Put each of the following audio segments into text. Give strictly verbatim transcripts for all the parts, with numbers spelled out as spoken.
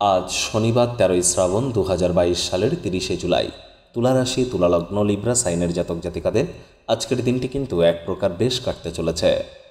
আজ শনিবার তেরোই শ্রাবণ দু হাজার বাইশ সালের তিরিশে জুলাই। তুলা রাশি, তুলা লগ্ন, লিব্রা সাইনের জাতক জাতিকাদের আজকের দিনটি কিন্তু এক প্রকার বেশ কাটতে চলেছে।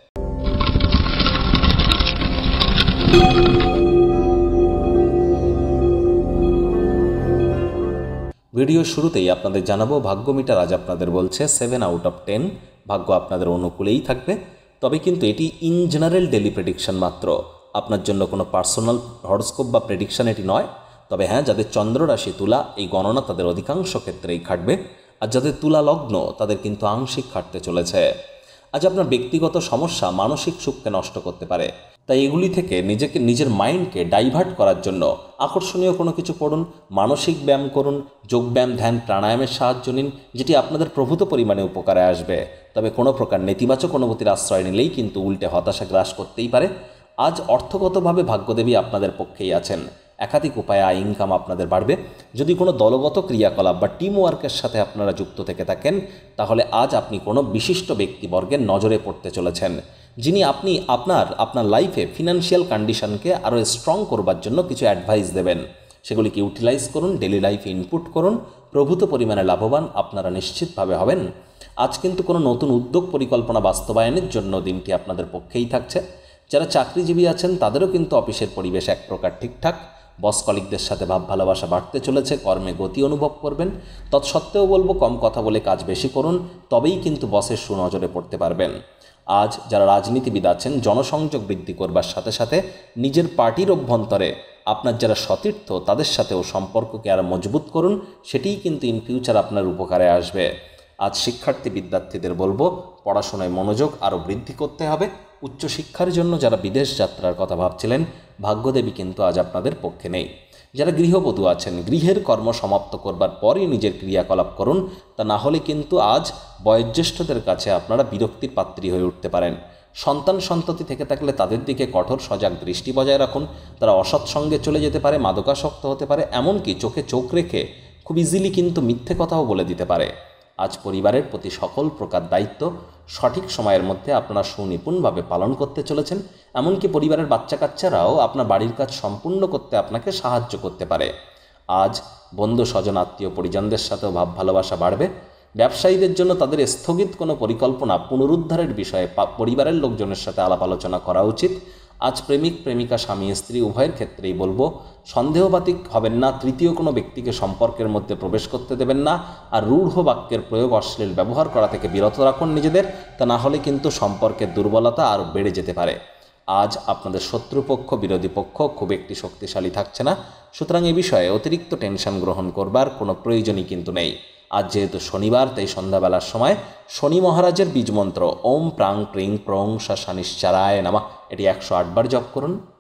ভিডিও শুরুতেই আপনাদের জানাবো ভাগ্য মিটার আজ আপনাদের বলছে সেভেন আউট অফ টেন। ভাগ্য আপনাদের অনুকূলেই থাকবে, তবে কিন্তু এটি ইন জেনারেল ডেলি প্রেডিকশন মাত্র। আপনার জন্য কোনো পার্সোনাল হরস্কোপ বা প্রেডিকশন এটি নয়। তবে হ্যাঁ, যাদের চন্দ্র রাশি তুলা, এই গণনা তাদের অধিকাংশ ক্ষেত্রেই খাটবে। আর যাদের তুলা লগ্ন, তাদের কিন্তু আংশিক খাটতে চলেছে। আজ আপনার ব্যক্তিগত সমস্যা মানসিক সুখকে নষ্ট করতে পারে, তাই এগুলি থেকে নিজেকে নিজের মাইন্ডকে ডাইভার্ট করার জন্য আকর্ষণীয় কোনো কিছু পড়ুন, মানসিক ব্যায়াম করুন, যোগব্যায়াম, ধ্যান, প্রাণায়ামের সাহায্য নিন, যেটি আপনাদের প্রভূত পরিমাণে উপকারে আসবে। তবে কোনো প্রকার নেতিবাচক অনুভূতির আশ্রয় নিলেই কিন্তু উল্টে হতাশা গ্রাস করতেই পারে। আজ অর্থগতভাবে ভাগ্যদেবী আপনাদের পক্ষেই আছেন। একাধিক উপায়ে আয় ইনকাম আপনাদের বাড়বে। যদি কোনো দলগত ক্রিয়াকলাপ বা টিম ওয়ার্কের সাথে আপনারা যুক্ত থেকে থাকেন, তাহলে আজ আপনি কোনো বিশিষ্ট ব্যক্তিবর্গের নজরে পড়তে চলেছেন, যিনি আপনি আপনার আপনার লাইফে ফিনান্সিয়াল কন্ডিশনকে আরও স্ট্রং করবার জন্য কিছু অ্যাডভাইস দেবেন। সেগুলিকে ইউটিলাইজ করুন, ডেলি লাইফে ইনপুট করুন, প্রভূত পরিমাণে লাভবান আপনারা নিশ্চিতভাবে হবেন। আজ কিন্তু কোনো নতুন উদ্যোগ পরিকল্পনা বাস্তবায়নের জন্য দিনটি আপনাদের পক্ষেই থাকছে। যারা চাকরিজীবী আছেন তাদেরও কিন্তু অফিসের পরিবেশ এক প্রকার ঠিকঠাক। বস কলিগদের সাথে ভাব ভালোবাসা বাড়তে চলেছে, কর্মে গতি অনুভব করবেন। তৎসত্ত্বেও বলবো, কম কথা বলে কাজ বেশি করুন, তবেই কিন্তু বসের সুনজরে পড়তে পারবেন। আজ যারা রাজনীতিবিদ আছেন, জনসংযোগ বৃদ্ধি করবার সাথে সাথে নিজের পার্টির অভ্যন্তরে আপনার যারা সতীর্থ তাদের সাথেও সম্পর্ককে আরও মজবুত করুন, সেটিই কিন্তু ইন ফিউচার আপনার উপকারে আসবে। আজ শিক্ষার্থী বিদ্যার্থীদের বলবো, পড়াশোনায় মনোযোগ আরও বৃদ্ধি করতে হবে। উচ্চশিক্ষার জন্য যারা বিদেশ যাত্রার কথা ভাবছিলেন, ভাগ্যদেবী কিন্তু আজ আপনাদের পক্ষে নেই। যারা গৃহবধূ আছেন, গৃহের কর্ম সমাপ্ত করবার পরই নিজের ক্রিয়াকলাপ করুন, তা না হলে কিন্তু আজ বয়োজ্যেষ্ঠদের কাছে আপনারা বিরক্তির পাত্রী হয়ে উঠতে পারেন। সন্তান সন্ততি থেকে থাকলে তাদের দিকে কঠোর সজাগ দৃষ্টি বজায় রাখুন। তারা অসৎ সঙ্গে চলে যেতে পারে, মাদকাসক্ত হতে পারে, এমনকি চোখে চোখ রেখে খুব ইজিলি কিন্তু মিথ্যে কথাও বলে দিতে পারে। আজ পরিবারের প্রতি সকল প্রকার দায়িত্ব সঠিক সময়ের মধ্যে আপনারা সুনিপুণভাবে পালন করতে চলেছেন। এমনকি পরিবারের বাচ্চা কাচ্চারাও আপনার বাড়ির কাজ সম্পূর্ণ করতে আপনাকে সাহায্য করতে পারে। আজ বন্ধু স্বজন আত্মীয় পরিজনদের সাথেও ভাব ভালোবাসা বাড়বে। ব্যবসায়ীদের জন্য তাদের স্থগিত কোনো পরিকল্পনা পুনরুদ্ধারের বিষয়ে পরিবারের লোকজনের সাথে আলাপ আলোচনা করা উচিত। আজ প্রেমিক প্রেমিকা, স্বামী স্ত্রী উভয়ের ক্ষেত্রেই বলবো, সন্দেহবাতিক হবেন না, তৃতীয় কোনো ব্যক্তিকে সম্পর্কের মধ্যে প্রবেশ করতে দেবেন না। আর রূঢ় বাক্যের প্রয়োগ, অশ্লীল ব্যবহার করা থেকে বিরত রাখুন নিজেদের, তা না হলে কিন্তু সম্পর্কের দুর্বলতা আরও বেড়ে যেতে পারে। আজ আপনাদের শত্রুপক্ষ, বিরোধী পক্ষ খুব একটি শক্তিশালী থাকছে না, সুতরাং এ বিষয়ে অতিরিক্ত টেনশন গ্রহণ করবার কোনো প্রয়োজনই কিন্তু নেই। আজ যেহেতু শনিবার, তাই সন্ধ্যাবেলার সময় শনি মহারাজের বীজমন্ত্র ওম প্রাং প্রিং প্রং শা শানিশ্চারায় নামা এটি একশো আটবার জপ করুন।